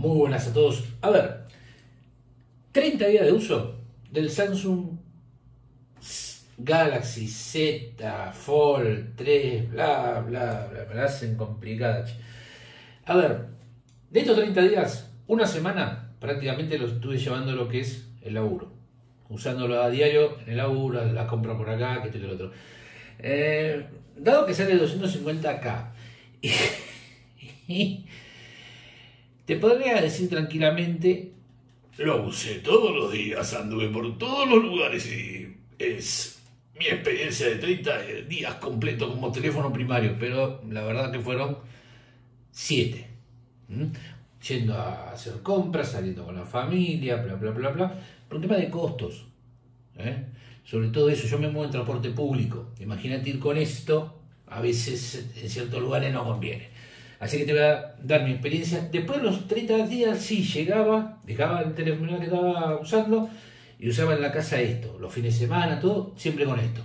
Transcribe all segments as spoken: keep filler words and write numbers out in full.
Muy buenas a todos. A ver, treinta días de uso del Samsung Galaxy Z Fold tres, bla, bla, bla, me la hacen complicada. A ver, de estos treinta días, una semana prácticamente lo estuve llevando lo que es el laburo. Usándolo a diario en el laburo, la compra por acá, que esto y que lo otro. Eh, dado que sale doscientos cincuenta K, y te podría decir tranquilamente, lo usé todos los días, anduve por todos los lugares y es mi experiencia de treinta días completos como teléfono primario, pero la verdad que fueron siete. ¿Mm? Yendo a hacer compras, saliendo con la familia, bla, bla, bla, bla. Por un tema de costos. ¿eh? Sobre todo eso, yo me muevo en transporte público. Imagínate ir con esto, a veces en ciertos lugares no conviene. Así que te voy a dar mi experiencia. Después de los treinta días, sí, llegaba, dejaba el teléfono que estaba usando y usaba en la casa esto, los fines de semana, todo, siempre con esto.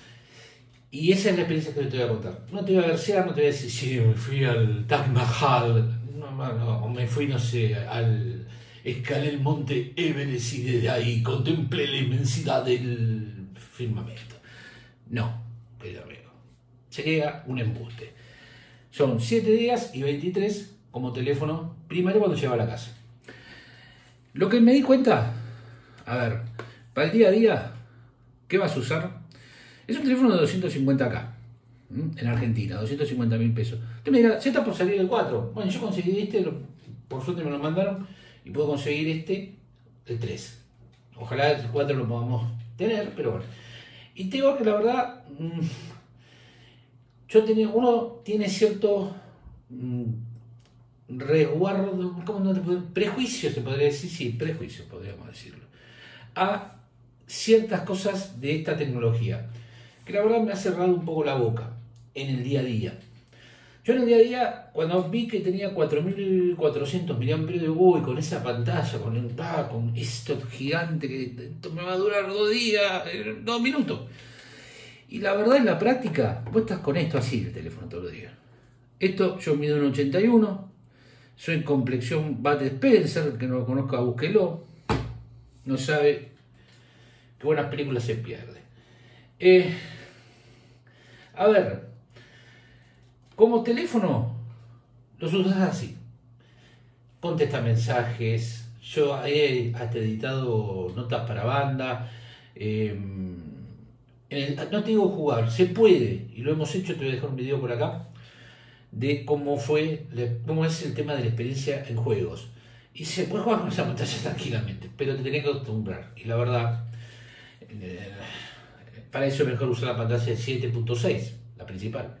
Y esa es la experiencia que te voy a contar. No te voy a versear, no te voy a decir, sí, me fui al Taj Mahal, no, no, no, me fui, no sé, al... escalé el monte Everest y desde ahí contemplé la inmensidad del firmamento. No, querido amigo, sería un embuste. Son siete días y veintitrés como teléfono primario cuando llegaba a la casa. Lo que me di cuenta, a ver, para el día a día, ¿qué vas a usar? Es un teléfono de doscientos cincuenta K, en Argentina, doscientos cincuenta mil pesos. Usted me dirá, ¿ya está por salir el cuatro? Bueno, yo conseguí este, por suerte me lo mandaron, y puedo conseguir este, el tres. Ojalá el cuatro lo podamos tener, pero bueno. Y tengo que, la verdad, mmm, yo tenía, uno tiene cierto mmm, resguardo, ¿cómo no te puedo? Prejuicio, se podría decir, sí, prejuicio, podríamos decirlo, a ciertas cosas de esta tecnología, que la verdad me ha cerrado un poco la boca en el día a día. Yo en el día a día, cuando vi que tenía cuatro mil cuatrocientos miliamperios de uy, con esa pantalla, con, el, ah, con esto gigante, que esto me va a durar dos días, dos minutos. Y la verdad, en la práctica, vos estás con esto así, el teléfono todos los días. Esto, yo mido un ochenta y uno, soy complexión Bud Spencer, que no lo conozca, búsquelo. No sabe que buenas películas se pierde. Eh, a ver, como teléfono, los usas así. Contesta mensajes. Yo he hasta editado notas para banda. Eh, el, no te digo jugar, se puede, y lo hemos hecho, te voy a dejar un video por acá, de cómo fue, cómo es el tema de la experiencia en juegos. Y se puede jugar con esa pantalla tranquilamente, pero te tenés que acostumbrar. Y la verdad, eh, para eso es mejor usar la pantalla de siete punto seis, la principal.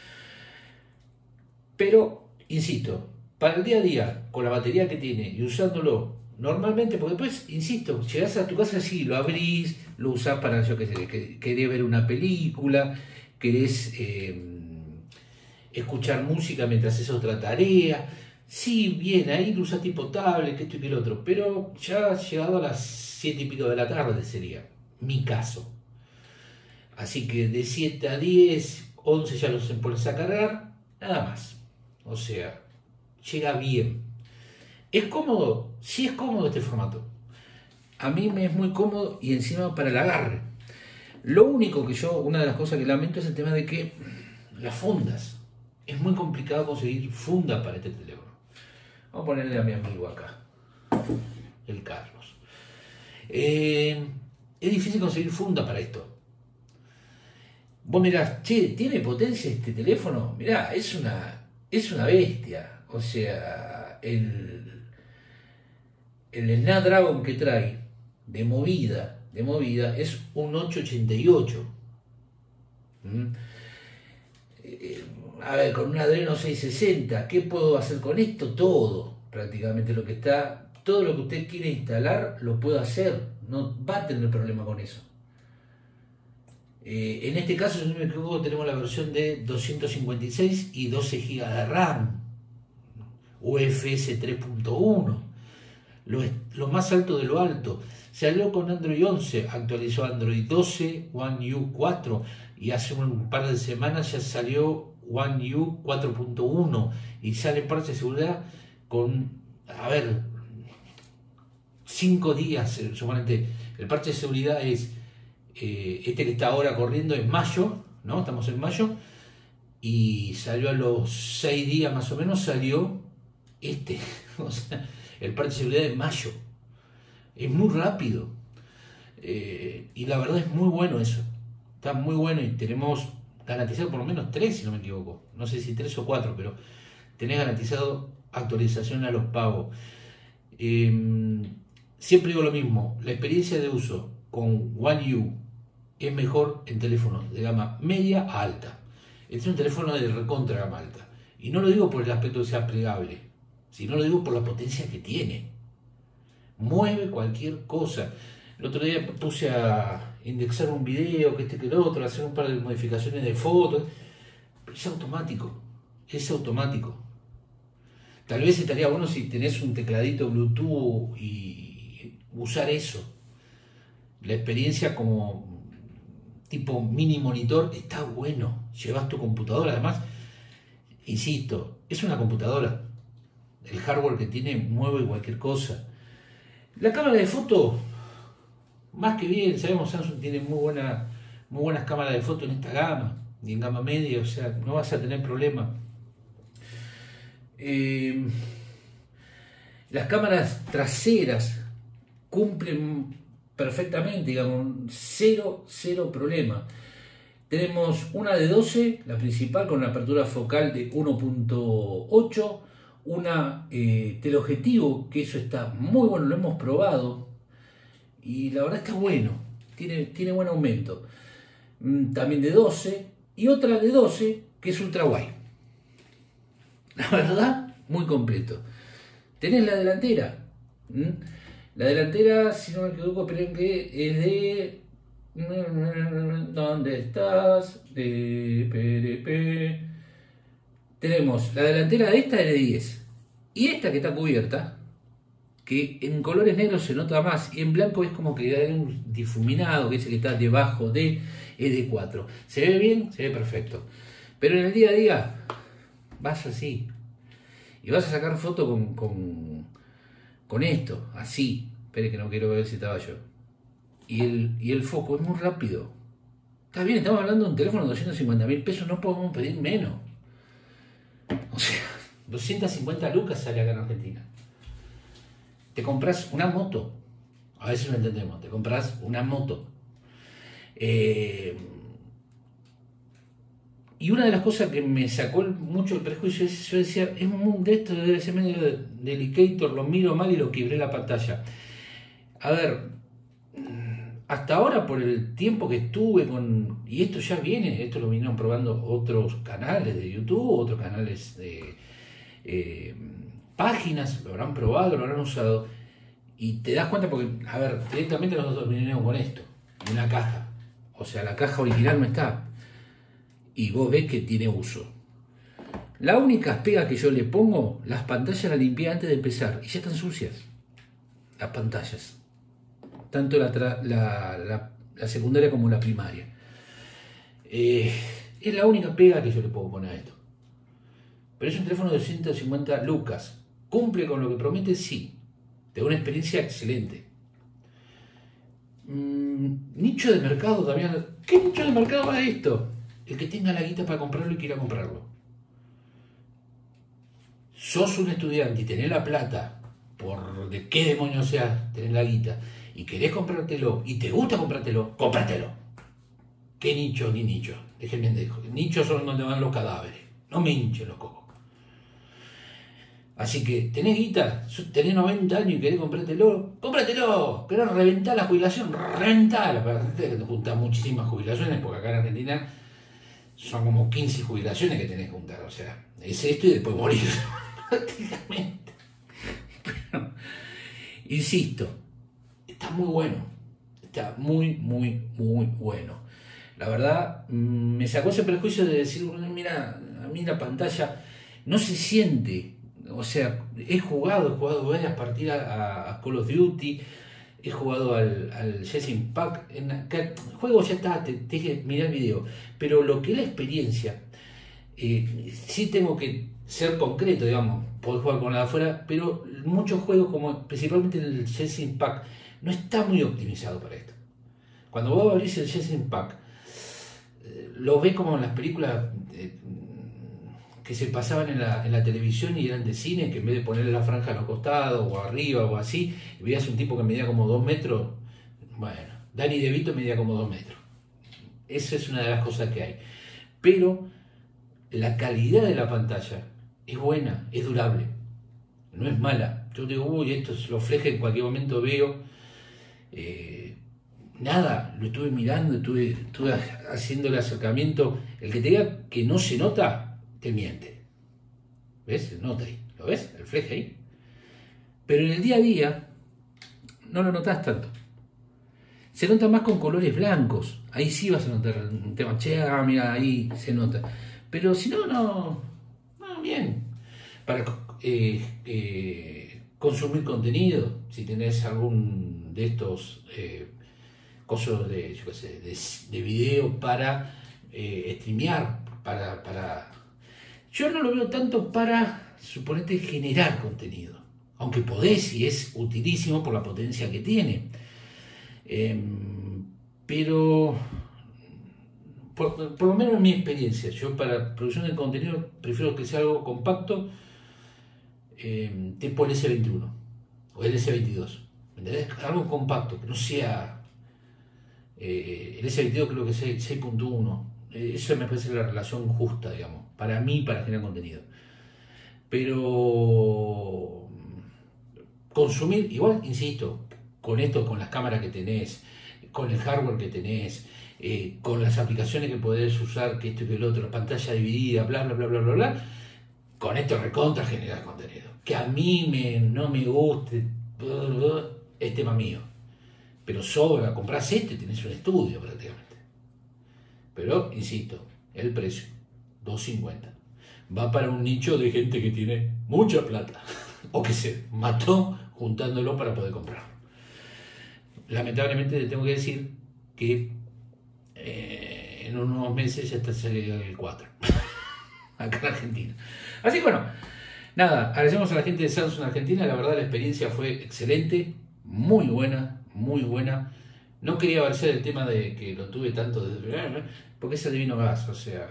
Pero, insisto, para el día a día, con la batería que tiene y usándolo normalmente, porque después, insisto, llegás a tu casa así, lo abrís, lo usás para, yo qué sé, que, querés ver una película, querés eh, escuchar música mientras haces otra tarea. Sí, bien, ahí lo usás tipo tablet, que esto y que el otro, pero ya llegado a las siete y pico de la tarde sería mi caso. Así que de siete a diez, once ya los pones a cargar, nada más. O sea, llega bien. ¿Es cómodo? Sí, es cómodo este formato. A mí me es muy cómodo y encima para el agarre. Lo único que yo, una de las cosas que lamento es el tema de que las fundas. Es muy complicado conseguir funda para este teléfono. Vamos a ponerle a mi amigo acá, el Carlos. Eh, es difícil conseguir funda para esto. Vos mirás, che, ¿tiene potencia este teléfono? Mirá, es una, es una bestia. O sea, el, el Snapdragon que trae de movida, de movida es un ochocientos ochenta y ocho. ¿Mm? Eh, a ver, con un Adreno seiscientos sesenta, ¿qué puedo hacer con esto? Todo, prácticamente lo que está, todo lo que usted quiere instalar lo puedo hacer. No va a tener problema con eso. Eh, en este caso, si no me equivoco, tenemos la versión de doscientos cincuenta y seis y doce gigas de RAM, U F S tres punto uno, lo, lo más alto de lo alto. Salió con Android once, actualizó Android doce, One U cuatro, y hace un par de semanas ya salió One U cuatro punto uno y sale en parche de seguridad con a ver, cinco días, suponete, el parche de seguridad es, eh, este que está ahora corriendo es mayo, ¿no? Estamos en mayo, y salió a los seis días más o menos, salió este, o sea, el parche de seguridad de mayo. Es muy rápido, eh, y la verdad es muy bueno eso, está muy bueno, y tenemos garantizado por lo menos tres, si no me equivoco, no sé si tres o cuatro, pero tenés garantizado actualización a los pagos. Eh, siempre digo lo mismo, la experiencia de uso con One U es mejor en teléfonos de gama media a alta. Este es un teléfono de recontra gama alta, y no lo digo por el aspecto de que sea plegable, sino lo digo por la potencia que tiene. Mueve cualquier cosa. El otro día puse a indexar un video, que este que el otro, hacer un par de modificaciones de fotos, pero es automático, es automático. Tal vez estaría bueno si tenés un tecladito Bluetooth y usar eso. La experiencia como tipo mini monitor está bueno. Llevas tu computadora, además, insisto, es una computadora. El hardware que tiene mueve cualquier cosa. La cámara de foto, más que bien, sabemos Samsung tiene muy, buena, muy buenas cámaras de foto en esta gama, y en gama media, o sea, no vas a tener problema. Eh, las cámaras traseras cumplen perfectamente, digamos, cero, cero problema. Tenemos una de doce, la principal, con una apertura focal de uno punto ocho, una eh, teleobjetivo, que eso está muy bueno, lo hemos probado y la verdad está bueno, tiene, tiene buen aumento. También de doce, y otra de doce que es ultra wide. La verdad, muy completo. Tenés la delantera. ¿Mm? La delantera, si no me equivoco, esperen que es de... ¿Dónde estás? De P D P. Tenemos la delantera de esta es de diez. Y esta que está cubierta, que en colores negros se nota más, y en blanco es como que hay un difuminado, que es el que está debajo de, es de cuatro. ¿Se ve bien? Se ve perfecto. Pero en el día a día vas así. Y vas a sacar foto con, con, con esto, así. Espere que no quiero ver si estaba yo. Y el, y el foco es muy rápido. Está bien, estamos hablando de un teléfono de doscientos cincuenta mil pesos, no podemos pedir menos. O sea, doscientas cincuenta lucas sale acá en Argentina. Te compras una moto. A veces lo entendemos. Te compras una moto. Eh, y una de las cosas que me sacó mucho el prejuicio es, yo decía, es un de esto debe ser medio delicator, lo miro mal y lo quebré la pantalla. A ver, hasta ahora por el tiempo que estuve con, y esto ya viene, esto lo vinieron probando otros canales de YouTube, otros canales de eh, páginas, lo habrán probado, lo habrán usado, y te das cuenta porque, a ver, directamente nosotros vinieron con esto, una caja, o sea, la caja original no está, y vos ves que tiene uso. La única pega que yo le pongo, las pantallas las limpié antes de empezar, y ya están sucias, las pantallas. Tanto la, la, la, la secundaria como la primaria. Eh, es la única pega que yo le puedo poner a esto. Pero es un teléfono de doscientas cincuenta lucas. ¿Cumple con lo que promete? Sí. Te da una experiencia excelente. Mm, nicho de mercado también. ¿Qué nicho de mercado va esto? El que tenga la guita para comprarlo y quiera comprarlo. Sos un estudiante y tenés la plata, por de qué demonios sea, tenés la guita, y querés comprártelo, y te gusta comprártelo, cómpratelo. ¿Qué nicho ni nicho? Déjenme de nichos son donde van los cadáveres. No me hinchen los cocos. Así que, tenés guita, tenés noventa años y querés comprártelo, cómpratelo. Querés reventar la jubilación, reventala. Para que te juntas muchísimas jubilaciones, porque acá en Argentina son como quince jubilaciones que tenés que juntar. O sea, es esto y después morir. Prácticamente. Pero, insisto, está muy bueno, está muy, muy, muy bueno. La verdad, me sacó ese prejuicio de decir, mira, a mí la pantalla no se siente, o sea, he jugado, he jugado varias partidas a, a Call of Duty, he jugado al, al Genshin Impact, en el juego ya está, te, te dije, mirá el video, pero lo que es la experiencia, eh, sí tengo que ser concreto, digamos, podés jugar con la de afuera, pero muchos juegos, como principalmente el Genshin Impact, no está muy optimizado para esto. Cuando vos abrís el Genshin Impact, eh, lo ves como en las películas eh, que se pasaban en la, en la televisión y eran de cine, que en vez de ponerle la franja a los costados o arriba o así, veías un tipo que medía como dos metros. Bueno, Danny DeVito medía como dos metros. Esa es una de las cosas que hay. Pero la calidad de la pantalla es buena, es durable, no es mala. Yo digo, uy, esto es lo fleje, en cualquier momento veo. Eh, nada, lo estuve mirando, estuve, estuve haciendo el acercamiento. El que te diga que no se nota, te miente. ¿Ves? Se nota ahí. ¿Lo ves? El fleje ahí. Pero en el día a día no lo notas tanto. Se nota más con colores blancos. Ahí sí vas a notar un tema. Che, ah, mira, ahí se nota. Pero si no, no, no, bien. Para eh, eh, consumir contenido, si tenés algún de estos eh, cosas de, yo qué sé, de, de video para eh, streamear, para, para... Yo no lo veo tanto para, suponete, generar contenido. Aunque podés y es utilísimo por la potencia que tiene. Eh, pero... Por, por lo menos en mi experiencia, yo para producción de contenido prefiero que sea algo compacto, eh, tipo el ese veintiuno o el ese veintidós, ¿entendés? Algo compacto, que no sea eh, el ese veintidós, creo que es seis punto uno, eh, eso me parece la relación justa, digamos, para mí, para generar contenido. Pero consumir, igual, insisto, con esto, con las cámaras que tenés, con el hardware que tenés, Eh, con las aplicaciones que podés usar, que esto y que el otro, pantalla dividida, bla, bla, bla, bla, bla, bla, con esto recontra generar contenido. Que a mí me, no me guste, bla, bla, bla, es tema mío. Pero sobra, comprás este, tenés un estudio prácticamente. Pero, insisto, el precio, dos cincuenta. Va para un nicho de gente que tiene mucha plata, o que se mató juntándolo para poder comprarlo. Lamentablemente te tengo que decir que Eh, en unos meses ya está saliendo el cuatro acá en Argentina. Así que bueno, nada, agradecemos a la gente de Samsung Argentina. La verdad, la experiencia fue excelente, muy buena, muy buena. No quería verse el tema de que lo tuve tanto de, porque es el divino gas, o sea,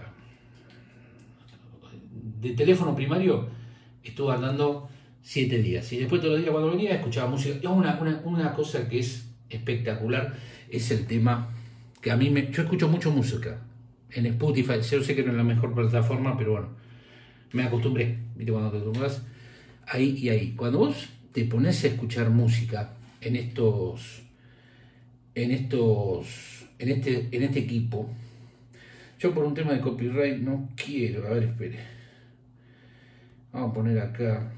de teléfono primario estuve andando siete días y después todos los días cuando venía escuchaba música. Una, una, una cosa que es espectacular es el tema que a mí me, yo escucho mucho música en Spotify. Yo sé que no es la mejor plataforma, pero bueno, me acostumbré, ¿viste? Cuando te acostumbras ahí y ahí. Cuando vos te pones a escuchar música en estos, en estos, en este, en este equipo, yo por un tema de copyright no quiero, a ver, espere, vamos a poner acá,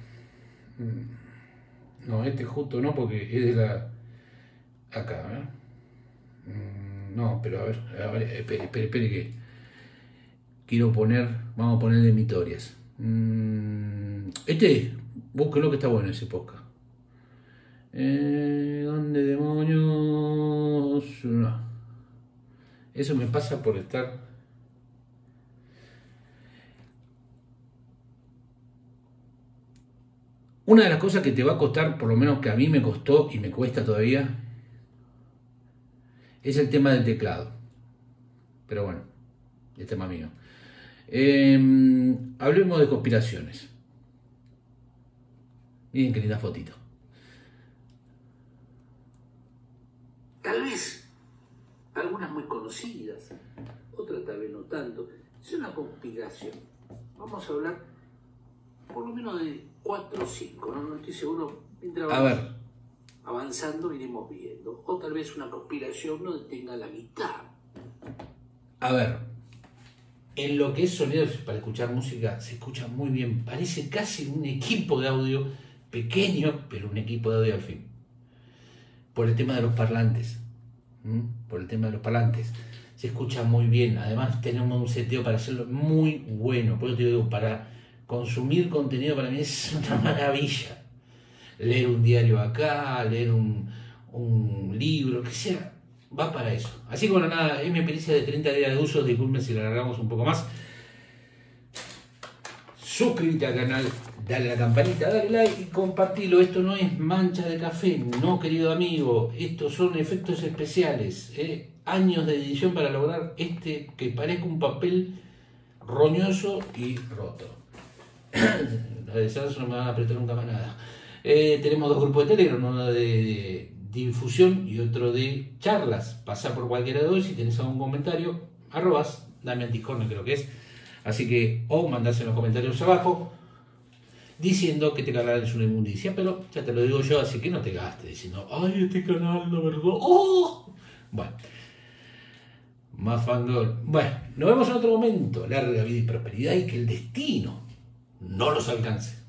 no, este justo no, porque es de la, acá, ¿eh? No, pero a ver, a ver, espere, espere, espere que quiero poner, vamos a poner de Mitorias. Este, búsquenlo que está bueno ese podcast. Eh, ¿Dónde demonios? No. Eso me pasa por estar... Una de las cosas que te va a costar, por lo menos que a mí me costó y me cuesta todavía, es el tema del teclado. Pero bueno, es tema mío. Eh, hablemos de conspiraciones. Miren qué linda fotito. Tal vez algunas muy conocidas, otras tal vez no tanto. Es una conspiración. Vamos a hablar por lo menos de cuatro o cinco, no, no estoy seguro. Mientras vamos a ver, avanzando iremos viendo. O tal vez una conspiración no tenga la mitad. A ver, en lo que es sonido para escuchar música se escucha muy bien. Parece casi un equipo de audio pequeño, pero un equipo de audio al fin. Por el tema de los parlantes. ¿Mm? Por el tema de los parlantes. Se escucha muy bien. Además tenemos un seteo para hacerlo muy bueno. Por eso te digo, para consumir contenido para mí es una maravilla. Leer un diario acá, leer un, un libro, que sea, va para eso. Así que bueno, nada, es mi experiencia de treinta días de uso. Disculpen si la alargamos un poco más. suscríbete al canal, dale a la campanita, dale like y compartilo. Esto no es mancha de café, no, querido amigo. Estos son efectos especiales. ¿eh? Años de edición para lograr este que parezca un papel roñoso y roto. La de Samsung no me van a apretar nunca más nada. Eh, tenemos dos grupos de Telegram, uno de, de difusión y otro de charlas. Pasá por cualquiera de dos, si tenés algún comentario, arrobas, dame anticorno creo que es. Así que, o mandás en los comentarios abajo diciendo que este canal es una inmundicia, pero ya te lo digo yo, así que no te gastes diciendo, ay, este canal, la verdad, ¡oh! Bueno, más fangol. Bueno, nos vemos en otro momento. Larga vida y prosperidad y que el destino no los alcance.